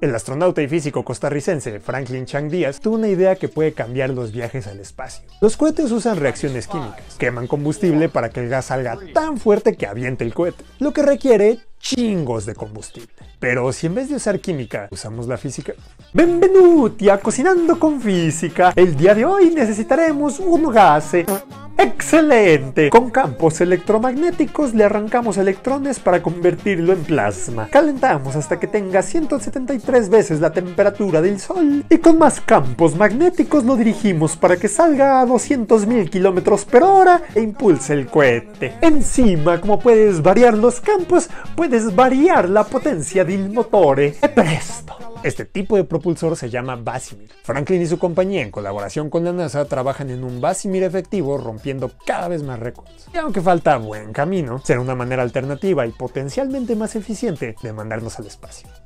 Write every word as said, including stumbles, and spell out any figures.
El astronauta y físico costarricense Franklin Chang Díaz tuvo una idea que puede cambiar los viajes al espacio. Los cohetes usan reacciones químicas, queman combustible para que el gas salga tan fuerte que aviente el cohete, lo que requiere chingos de combustible. Pero si en vez de usar química, usamos la física... Benvenuti a Cocinando con Física. El día de hoy necesitaremos un gas excelente. Con campos electromagnéticos le arrancamos electrones para convertirlo en plasma. Calentamos hasta que tenga ciento setenta y tres veces la temperatura del Sol. Y con más campos magnéticos lo dirigimos para que salga a doscientos mil kilómetros por hora e impulse el cohete. Encima, como puedes variar los campos, puedes variar la potencia del motore. ¡E presto! Este tipo de propulsor se llama Vasimir. Franklin y su compañía, en colaboración con la NASA, trabajan en un Vasimir efectivo, rompiendo cada vez más récords. Y aunque falta buen camino, será una manera alternativa y potencialmente más eficiente de mandarnos al espacio.